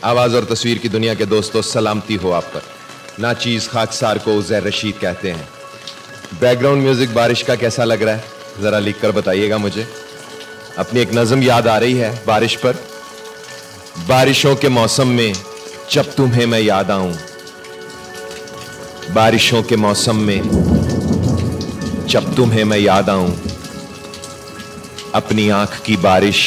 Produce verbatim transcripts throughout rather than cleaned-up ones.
आवाज़ और तस्वीर की दुनिया के दोस्तों, सलामती हो आप पर। नाचीज़ खाकसार को उज़ैर रशीद कहते हैं। बैकग्राउंड म्यूज़िक बारिश का कैसा लग रहा है, ज़रा लिख कर बताइएगा मुझे। अपनी एक नज़म याद आ रही है बारिश पर। बारिशों के मौसम में जब तुम्हें मैं याद आऊं, बारिशों के मौसम में जब तुम्हें मैं याद आऊं, अपनी आंख की बारिश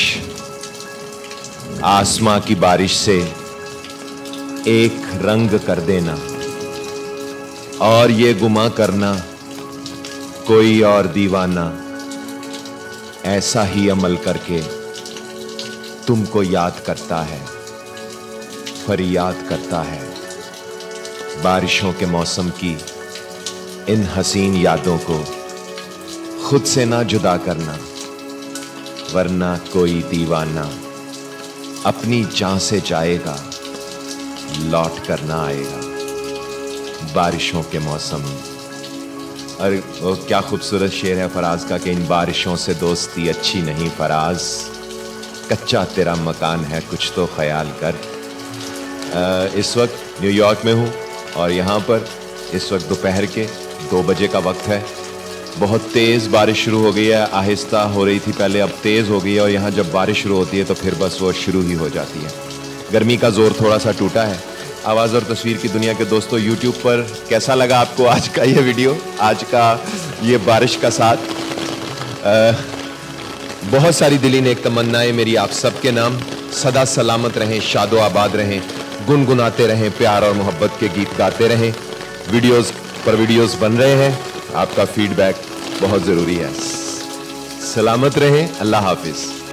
आसमां की बारिश से एक रंग कर देना, और ये गुमा करना कोई और दीवाना ऐसा ही अमल करके तुमको याद करता है, फरियाद करता है। बारिशों के मौसम की इन हसीन यादों को खुद से ना जुदा करना, वरना कोई दीवाना अपनी जान से जाएगा, लौट कर ना आएगा। बारिशों के मौसम। अरे वो क्या खूबसूरत शेर है फराज का कि इन बारिशों से दोस्ती अच्छी नहीं फराज, कच्चा तेरा मकान है कुछ तो ख्याल कर। आ, इस वक्त न्यूयॉर्क में हूँ और यहाँ पर इस वक्त दोपहर के दो बजे का वक्त है। बहुत तेज़ बारिश शुरू हो गई है, आहिस्ता हो रही थी पहले, अब तेज़ हो गई है। और यहाँ जब बारिश शुरू होती है तो फिर बस वो शुरू ही हो जाती है। गर्मी का जोर थोड़ा सा टूटा है। आवाज़ और तस्वीर की दुनिया के दोस्तों, यूट्यूब पर कैसा लगा आपको आज का ये वीडियो, आज का ये बारिश का साथ। आ, बहुत सारी दिली नेक तमन्नाएं मेरी आप सबके नाम। सदा सलामत रहें, शादो आबाद रहें, गुनगुनाते रहें, प्यार और मोहब्बत के गीत गाते रहें। वीडियोस पर वीडियोस बन रहे हैं, आपका फीडबैक बहुत ज़रूरी है। सलामत रहें, अल्लाह हाफिज़।